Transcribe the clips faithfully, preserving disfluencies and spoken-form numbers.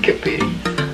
Qué pereza.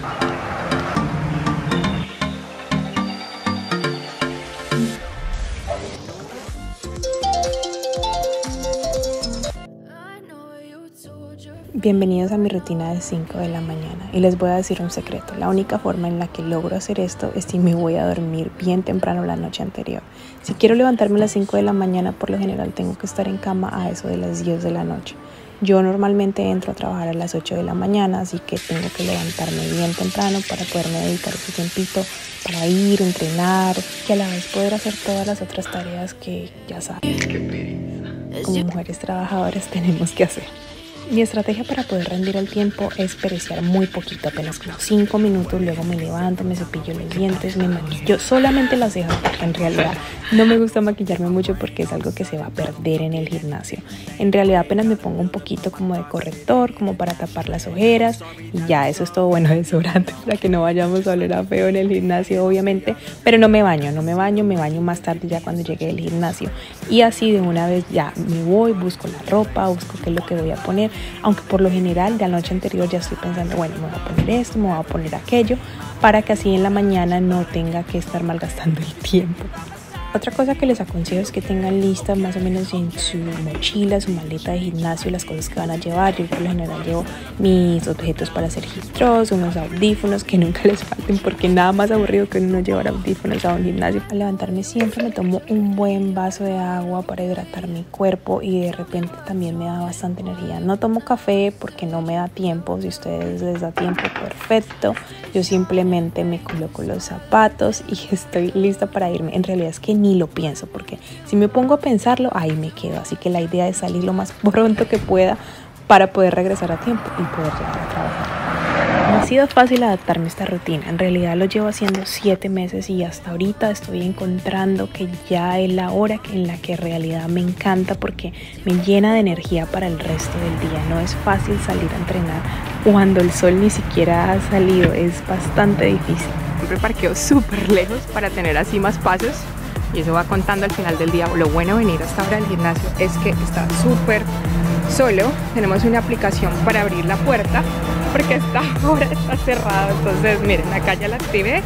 Bienvenidos a mi rutina de cinco de la mañana y les voy a decir un secreto. La única forma en la que logro hacer esto es si me voy a dormir bien temprano la noche anterior. Si quiero levantarme a las cinco de la mañana, por lo general tengo que estar en cama a eso de las diez de la noche. Yo normalmente entro a trabajar a las ocho de la mañana, así que tengo que levantarme bien temprano para poderme dedicar ese tiempito para ir, entrenar y a la vez poder hacer todas las otras tareas que ya saben, Qué pereza. como mujeres trabajadoras tenemos que hacer. Mi estrategia para poder rendir el tiempo es pereciar muy poquito, apenas como cinco minutos, luego me levanto, me cepillo los dientes, me maquillo, solamente las cejas porque en realidad no me gusta maquillarme mucho porque es algo que se va a perder en el gimnasio. En realidad apenas me pongo un poquito como de corrector, como para tapar las ojeras y ya, eso es todo. Bueno, desodorante para que no vayamos a oler a feo en el gimnasio obviamente, pero no me baño, no me baño, me baño más tarde ya cuando llegue del gimnasio y así de una vez ya me voy, busco la ropa, busco qué es lo que voy a poner. Aunque por lo general de la noche anterior ya estoy pensando, bueno, me voy a poner esto, me voy a poner aquello, para que así en la mañana no tenga que estar malgastando el tiempo. Otra cosa que les aconsejo es que tengan lista más o menos en su mochila, su maleta de gimnasio, las cosas que van a llevar. Yo por lo general llevo mis objetos para hacer hip thrust, unos audífonos que nunca les falten porque nada más aburrido que uno llevar audífonos a un gimnasio. Al levantarme siempre me tomo un buen vaso de agua para hidratar mi cuerpo y de repente también me da bastante energía. No tomo café porque no me da tiempo, si a ustedes les da tiempo, perfecto. Yo simplemente me coloco los zapatos y estoy lista para irme. En realidad es que ni lo pienso porque si me pongo a pensarlo ahí me quedo, así que la idea es salir lo más pronto que pueda para poder regresar a tiempo y poder llegar a trabajar. No ha sido fácil adaptarme a esta rutina, en realidad lo llevo haciendo siete meses y hasta ahorita estoy encontrando que ya es la hora en la que en realidad me encanta porque me llena de energía para el resto del día. No es fácil salir a entrenar cuando el sol ni siquiera ha salido, es bastante difícil. Siempre parqueo súper lejos para tener así más pasos y eso va contando al final del día. Lo bueno de venir hasta ahora al gimnasio es que está súper solo. Tenemos una aplicación para abrir la puerta porque esta hora está cerrado. Entonces miren, acá ya la activé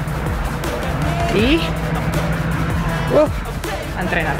y uf, a entrenar.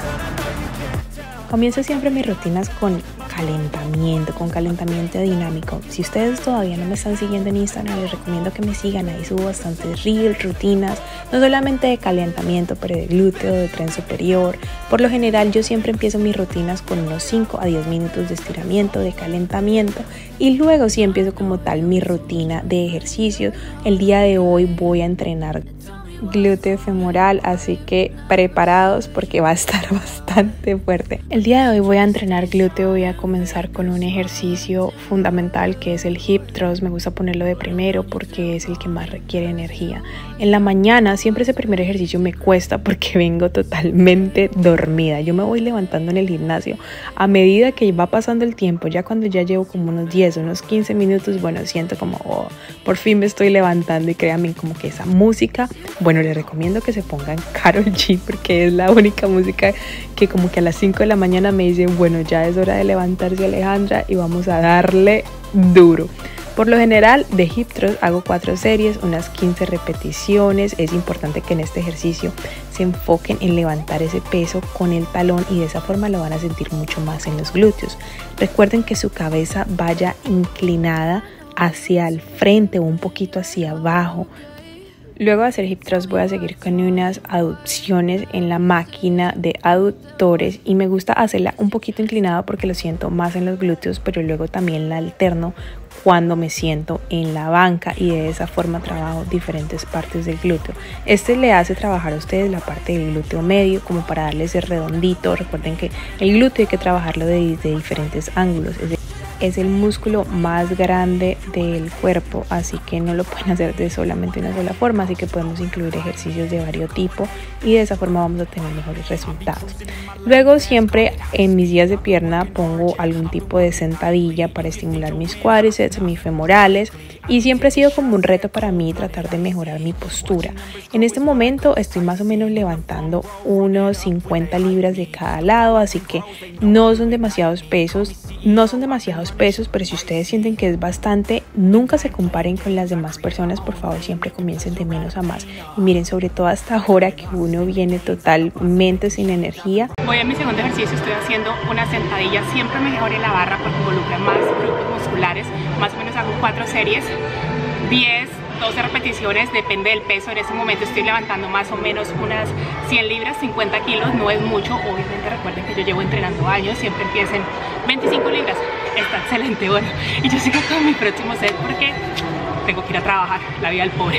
Comienzo siempre mis rutinas con calentamiento, con calentamiento dinámico. Si ustedes todavía no me están siguiendo en Instagram, les recomiendo que me sigan. Ahí subo bastantes reels, rutinas, no solamente de calentamiento, pero de glúteo, de tren superior. Por lo general yo siempre empiezo mis rutinas con unos cinco a diez minutos de estiramiento, de calentamiento y luego sí empiezo como tal mi rutina de ejercicios. El día de hoy voy a entrenar glúteo femoral, así que preparados porque va a estar bastante fuerte. El día de hoy voy a entrenar glúteo, voy a comenzar con un ejercicio fundamental que es el hip thrust. Me gusta ponerlo de primero porque es el que más requiere energía. En la mañana siempre ese primer ejercicio me cuesta porque vengo totalmente dormida. Yo me voy levantando en el gimnasio a medida que va pasando el tiempo, ya cuando ya llevo como unos diez, unos quince minutos, bueno, siento como oh, por fin me estoy levantando y créanme como que esa música, bueno, les recomiendo que se pongan Karol G porque es la única música que como que a las cinco de la mañana me dice, bueno, ya es hora de levantarse, Alejandra, y vamos a darle duro. Por lo general de hip thrust hago cuatro series, unas quince repeticiones. Es importante que en este ejercicio se enfoquen en levantar ese peso con el talón y de esa forma lo van a sentir mucho más en los glúteos. Recuerden que su cabeza vaya inclinada hacia el frente o un poquito hacia abajo. Luego de hacer hip thrust voy a seguir con unas aducciones en la máquina de aductores y me gusta hacerla un poquito inclinada porque lo siento más en los glúteos, pero luego también la alterno cuando me siento en la banca y de esa forma trabajo diferentes partes del glúteo. Este le hace trabajar a ustedes la parte del glúteo medio como para darle ese redondito. Recuerden que el glúteo hay que trabajarlo de, de diferentes ángulos. Es de Es el músculo más grande del cuerpo, así que no lo pueden hacer de solamente una sola forma, así que podemos incluir ejercicios de varios tipos y de esa forma vamos a tener mejores resultados. Luego siempre en mis días de pierna pongo algún tipo de sentadilla para estimular mis cuádriceps, mis femorales y siempre ha sido como un reto para mí tratar de mejorar mi postura. En este momento estoy más o menos levantando unos cincuenta libras de cada lado, así que no son demasiados pesos, no son demasiados pesos, pero si ustedes sienten que es bastante, nunca se comparen con las demás personas, por favor siempre comiencen de menos a más. Y miren, sobre todo hasta ahora que uno viene totalmente sin energía. Voy a mi segundo ejercicio, estoy haciendo una sentadilla, siempre mejor en la barra porque involucra más grupos musculares, más o menos hago cuatro series, diez, doce repeticiones, depende del peso. En este momento estoy levantando más o menos unas cien libras, cincuenta kilos, no es mucho, obviamente recuerden que yo llevo entrenando años, siempre empiecen veinticinco libras, está excelente. Bueno, y yo sigo con mi próximo set porque tengo que ir a trabajar, la vida del pobre.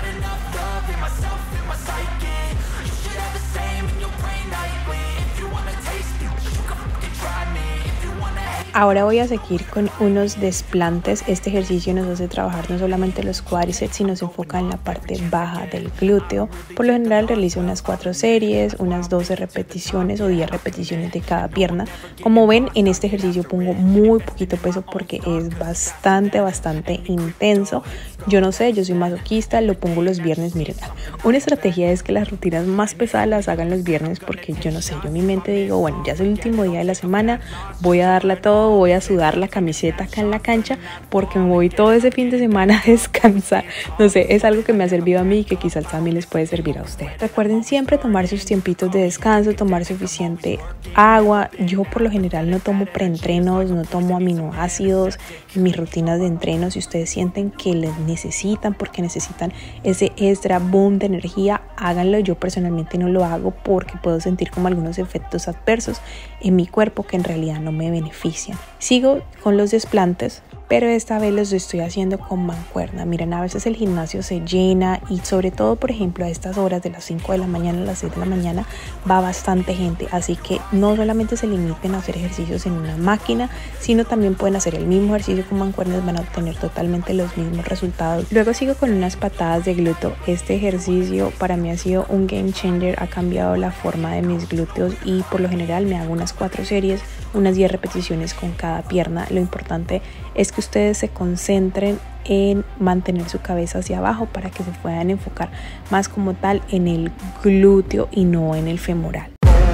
Ahora voy a seguir con unos desplantes. Este ejercicio nos hace trabajar no solamente los cuádriceps, sino se enfoca en la parte baja del glúteo. Por lo general realizo unas cuatro series, unas doce repeticiones o diez repeticiones de cada pierna. Como ven, en este ejercicio pongo muy poquito peso porque es bastante, bastante intenso. Yo no sé, yo soy masoquista, lo pongo los viernes. Miren, una estrategia es que las rutinas más pesadas las hagan los viernes porque yo no sé, yo en mi mente digo, bueno, ya es el último día de la semana, voy a darla todo, voy a sudar la camiseta acá en la cancha porque me voy todo ese fin de semana a descansar. No sé, es algo que me ha servido a mí y que quizás también les puede servir a ustedes. Recuerden siempre tomar sus tiempitos de descanso, tomar suficiente agua. Yo por lo general no tomo preentrenos, no tomo aminoácidos en mis rutinas de entreno. Si ustedes sienten que les necesitan porque necesitan ese extra boom de energía, háganlo. Yo personalmente no lo hago porque puedo sentir como algunos efectos adversos en mi cuerpo que en realidad no me benefician. Sigo con los desplantes, pero esta vez los estoy haciendo con mancuerna. Miren, a veces el gimnasio se llena y sobre todo, por ejemplo, a estas horas de las cinco de la mañana a las seis de la mañana va bastante gente, así que no solamente se limiten a hacer ejercicios en una máquina, sino también pueden hacer el mismo ejercicio con mancuernas, van a obtener totalmente los mismos resultados. Luego sigo con unas patadas de glúteo. Este ejercicio para mí ha sido un game changer, ha cambiado la forma de mis glúteos y por lo general me hago unas cuatro series, unas diez repeticiones con cada pierna. Lo importante es que ustedes se concentren en mantener su cabeza hacia abajo para que se puedan enfocar más como tal en el glúteo y no en el femoral.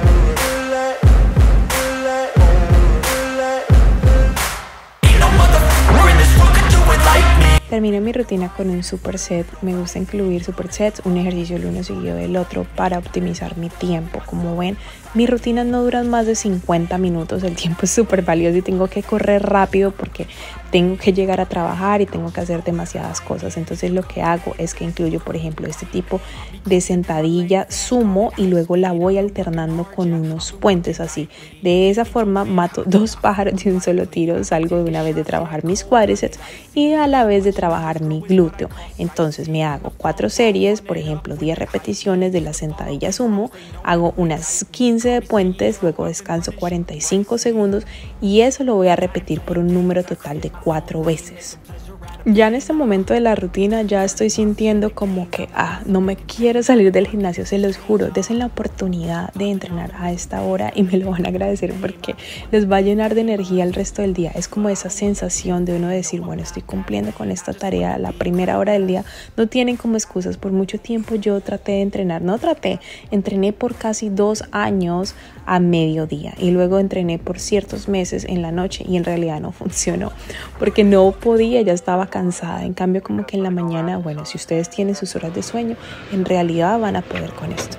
Termino mi rutina con un superset. Me gusta incluir supersets, un ejercicio el uno seguido del otro para optimizar mi tiempo. Como ven, mis rutinas no duran más de cincuenta minutos. El tiempo es súper valioso y tengo que correr rápido porque tengo que llegar a trabajar y tengo que hacer demasiadas cosas. Entonces lo que hago es que incluyo, por ejemplo, este tipo de sentadilla sumo y luego la voy alternando con unos puentes así. De esa forma mato dos pájaros de un solo tiro. Salgo de una vez de trabajar mis cuádriceps y a la vez de trabajar mi glúteo. Entonces me hago cuatro series, por ejemplo diez repeticiones de la sentadilla sumo, hago unas quince de puentes, luego descanso cuarenta y cinco segundos y eso lo voy a repetir por un número total de cuatro veces. Ya en este momento de la rutina ya estoy sintiendo como que ah, no me quiero salir del gimnasio, se los juro. Desen la oportunidad de entrenar a esta hora y me lo van a agradecer porque les va a llenar de energía el resto del día. Es como esa sensación de uno decir, bueno, estoy cumpliendo con esta tarea la primera hora del día. No tienen como excusas. Por mucho tiempo yo traté de entrenar, no traté, entrené por casi dos años a mediodía y luego entrené por ciertos meses en la noche y en realidad no funcionó porque no podía, ya estaba cansada. En cambio, como que en la mañana, bueno, si ustedes tienen sus horas de sueño, en realidad van a poder con esto.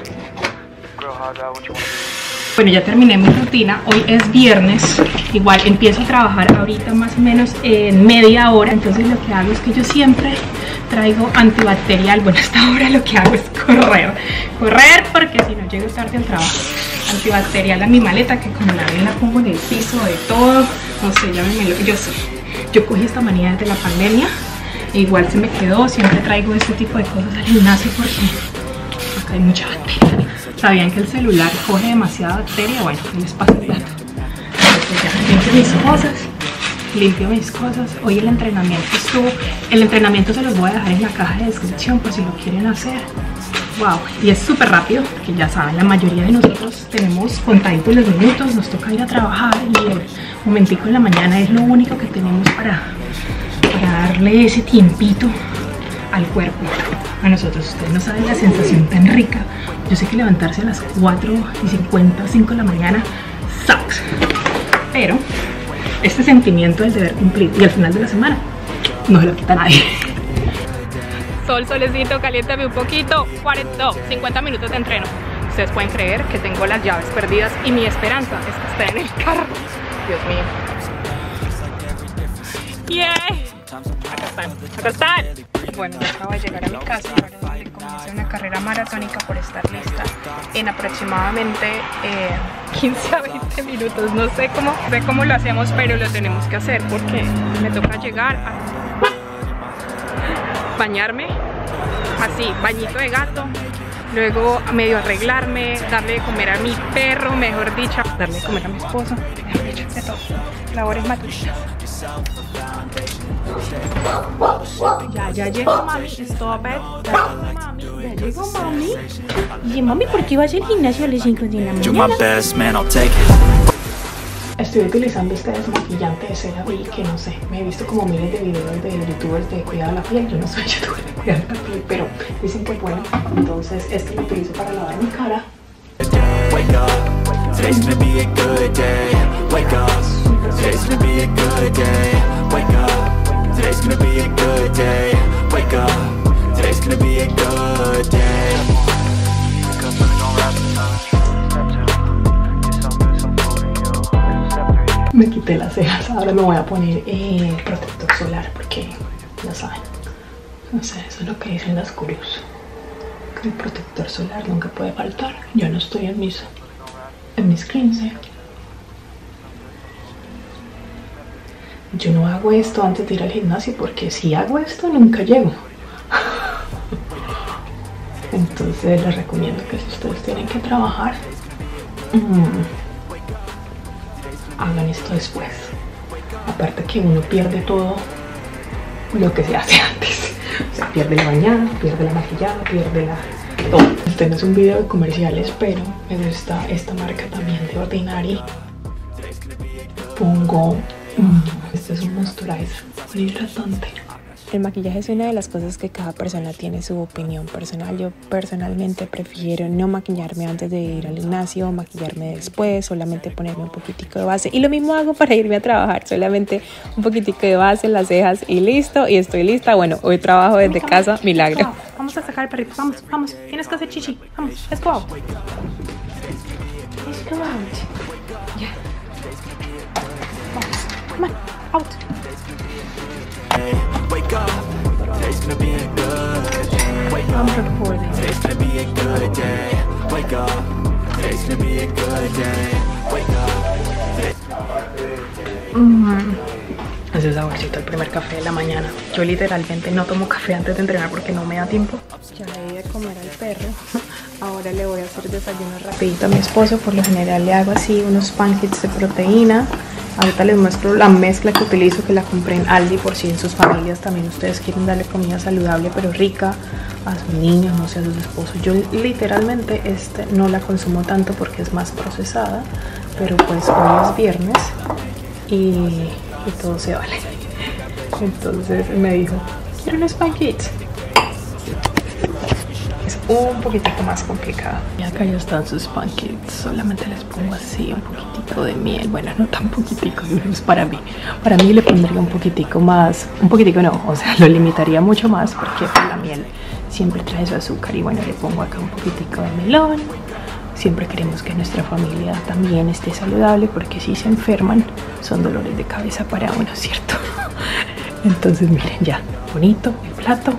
Bueno, ya terminé mi rutina. Hoy es viernes. Igual empiezo a trabajar ahorita más o menos en media hora. Entonces lo que hago es que yo siempre traigo antibacterial. Bueno, hasta ahora lo que hago es correr. Correr porque si no llego tarde al trabajo. Antibacterial a mi maleta, que como la ven la pongo en el piso de todo. No sé, llámenmelo. Yo sé. Yo cogí esta manía desde la pandemia, e igual se me quedó, siempre traigo este tipo de cosas al gimnasio porque acá hay mucha bacteria. ¿Sabían que el celular coge demasiada bacteria? Bueno, les paso el plato. Entonces ya limpio mis cosas, limpio mis cosas. Hoy el entrenamiento estuvo, el entrenamiento se los voy a dejar en la caja de descripción por si lo quieren hacer. Wow, y es súper rápido, porque ya saben, la mayoría de nosotros tenemos contaditos los minutos, nos toca ir a trabajar y el momentico en la mañana es lo único que tenemos para, para darle ese tiempito al cuerpo. A nosotros, ustedes no saben la sensación tan rica. Yo sé que levantarse a las cuatro y cincuenta, cinco de la mañana sucks, pero este sentimiento del deber cumplir y al final de la semana no se lo quita nadie. Sol, solecito, caliéntame un poquito. cuarenta, no, cincuenta minutos de entreno. Ustedes pueden creer que tengo las llaves perdidas y mi esperanza es que estén en el carro. Dios mío. ¡Yeah! Acá están, acá están. Bueno, ya acabo de llegar a mi casa. Ahora comencé una carrera maratónica por estar lista en aproximadamente eh, quince a veinte minutos. No sé cómo, sé cómo lo hacemos, pero lo tenemos que hacer porque me toca llegar a bañarme, así, bañito de gato. Luego medio arreglarme, darle de comer a mi perro, mejor dicho, darle de comer a mi esposo, mejor dicho, de todo, labores matutinas. Ya, ya llegó mami, stop it. Ya llegó mami, ya llegó mami. Y mami, ¿por qué vas al gimnasio a las cinco de la mañana? Estoy utilizando este desmaquillante de CeraVe que no sé, me he visto como miles de videos de youtubers de cuidado de la piel. Yo no soy youtuber de cuidado de la piel, pero dicen que es bueno. Entonces este lo utilizo para lavar mi cara. Me quité las cejas, ahora me voy a poner eh, protector solar porque ya saben, no sé, eso es lo que dicen las gurús, que el protector solar nunca puede faltar. Yo no estoy en mis, en mis quince. Yo no hago esto antes de ir al gimnasio porque si hago esto nunca llego. Entonces les recomiendo que si ustedes tienen que trabajar, mmm, hagan esto después. Aparte que uno pierde todo lo que se hace antes. O sea, pierde la bañada, pierde la maquillada, pierde la... todo. Este no es un video de comerciales, pero me gusta esta marca también de Ordinary. Pongo... Mmm, este es un moisturizer, un hidratante. El maquillaje es una de las cosas que cada persona tiene su opinión personal. Yo personalmente prefiero no maquillarme antes de ir al gimnasio, maquillarme después, solamente ponerme un poquitico de base. Y lo mismo hago para irme a trabajar, solamente un poquitico de base en las cejas y listo, y estoy lista. Bueno, hoy trabajo desde casa, milagro. Vamos a sacar el perrito, vamos, vamos, tienes que hacer chichi, vamos, let's go out. Let's go out. Yeah. Vamos, come on, out. Wake up, today's gonna be a good day. Wake up, today's gonna be a good day. Wake up, today's gonna be a good day. Wake up. Mm. Ese saborcito, el primer café de la mañana. Yo literalmente no tomo café antes de entrenar porque no me da tiempo. Ya le di de comer al perro. Ahora le voy a hacer desayuno rapidito a mi esposo. Por lo general le hago así unos pancakes de proteína. Ahorita les muestro la mezcla que utilizo, que la compré en Aldi, por si en sus familias también ustedes quieren darle comida saludable pero rica a sus niños, no sé, a sus esposos. Yo literalmente este no la consumo tanto porque es más procesada, pero pues hoy es viernes y, y todo se vale. Entonces me dijo, ¿quieren unos pancakes? Es un poquitico más complicado. Y acá ya están sus pancakes. Solamente les pongo así un poquitico de miel. Bueno, no tan poquitico, es para mí. Para mí le pondría un poquitico más. Un poquitico no, o sea, lo limitaría mucho más porque la miel siempre trae su azúcar. Y bueno, le pongo acá un poquitico de melón. Siempre queremos que nuestra familia también esté saludable porque si se enferman son dolores de cabeza para uno, ¿cierto? Entonces miren, ya, bonito el plato.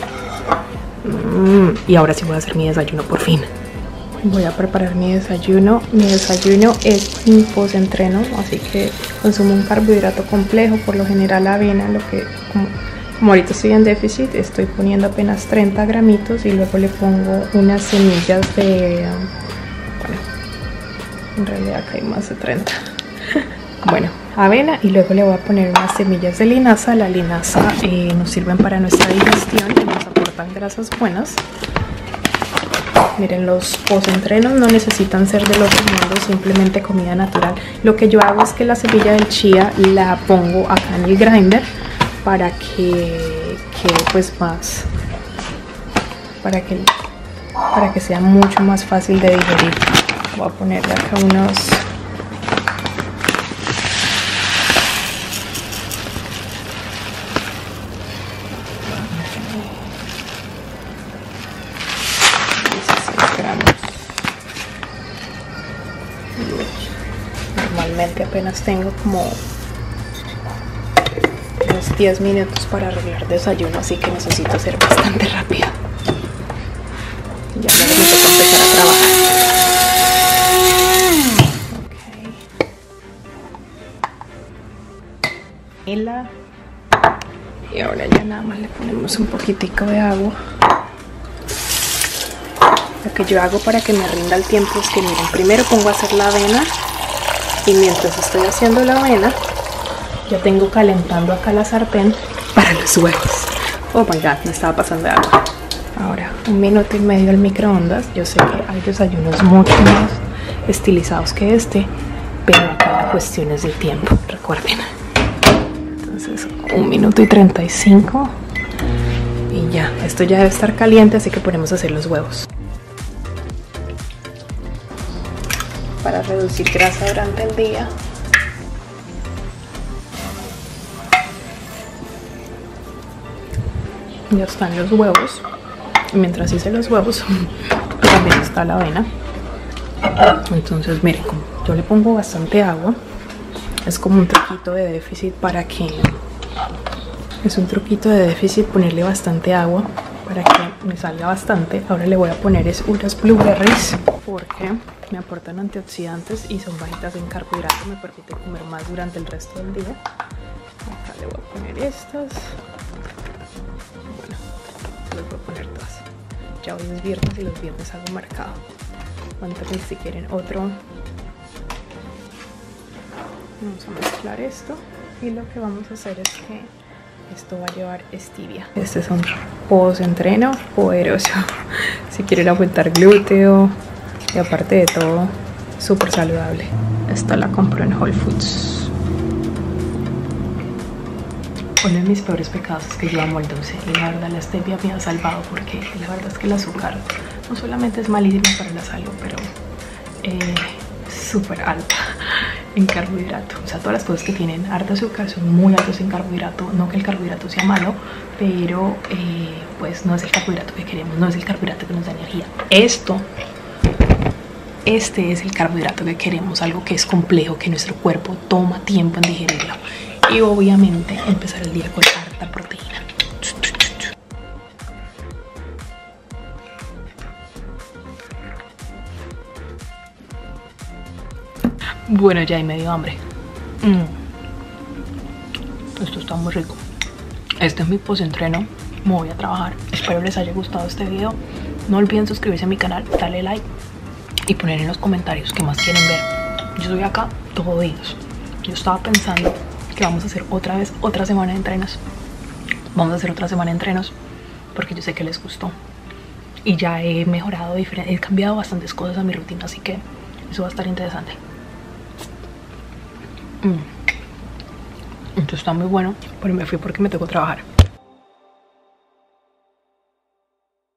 Mm, y ahora sí voy a hacer mi desayuno por fin. Voy a preparar mi desayuno. Mi desayuno es mi post-entreno, así que consumo un carbohidrato complejo, por lo general avena, lo que como, como ahorita estoy en déficit, estoy poniendo apenas treinta gramitos y luego le pongo unas semillas de... Bueno, en realidad acá hay más de treinta. Bueno, avena y luego le voy a poner unas semillas de linaza. La linaza eh, nos sirven para nuestra digestión y nos aportan grasas buenas. Miren, los post-entrenos no necesitan ser del otro mundo, simplemente comida natural. Lo que yo hago es que la semilla del chía la pongo acá en el grinder para que quede pues más, para que, para que sea mucho más fácil de digerir. Voy a ponerle acá unos dieciséis gramos. Normalmente apenas tengo como unos diez minutos para arreglar desayuno, así que necesito ser bastante rápida. Ya me tengo que empezar a trabajar. Okay. Y la y ahora ya nada más le ponemos un poquitico de agua. Lo que yo hago para que me rinda el tiempo es que, miren, primero pongo a hacer la avena y mientras estoy haciendo la avena ya tengo calentando acá la sartén para los huevos. Oh my god, me estaba pasando de agua. Ahora, un minuto y medio al microondas. Yo sé que hay desayunos mucho más estilizados que este, pero acá la cuestión es del tiempo, recuerden. Entonces, un minuto y treinta y cinco y ya, esto ya debe estar caliente, así que ponemos a hacer los huevos. Para reducir grasa durante el día, ya están los huevos. Mientras hice los huevos también está la avena. Entonces miren, como yo le pongo bastante agua, es como un truquito de déficit para que es un truquito de déficit ponerle bastante agua para que me salga bastante. Ahora le voy a poner es unas blueberries porque me aportan antioxidantes y son bajitas en carbohidratos, me permite comer más durante el resto del día. Acá le voy a poner estas. Bueno, les voy a poner todas. Ya hoy es viernes y los viernes hago mercado. Entonces si quieren otro, vamos a mezclar esto y lo que vamos a hacer es que esto va a llevar stevia. Este es un post-entreno poderoso si quieren aumentar glúteo y aparte de todo súper saludable. Esta la compro en Whole Foods. Uno de mis peores pecados es que yo amo el dulce y la verdad la stevia me ha salvado porque la verdad es que el azúcar no solamente es malísimo para la salud, pero eh, súper alta en carbohidrato. O sea, todas las cosas que tienen harta azúcar son muy altos en carbohidrato. No que el carbohidrato sea malo, pero eh, pues no es el carbohidrato que queremos, no es el carbohidrato que nos da energía. Esto, este es el carbohidrato que queremos, algo que es complejo, que nuestro cuerpo toma tiempo en digerirlo. Y obviamente empezar el día con harta proteína. Bueno, ya hay medio hambre. Mm. Esto está muy rico. Este es mi post-entreno. Me voy a trabajar. Espero les haya gustado este video. No olviden suscribirse a mi canal, darle like y poner en los comentarios qué más quieren ver. Yo estoy acá todo oídos. Yo estaba pensando que vamos a hacer otra vez otra semana de entrenos. Vamos a hacer otra semana de entrenos porque yo sé que les gustó. Y ya he mejorado, he cambiado bastantes cosas a mi rutina, así que eso va a estar interesante. Mm. Esto está muy bueno, pero me fui porque me tocó trabajar.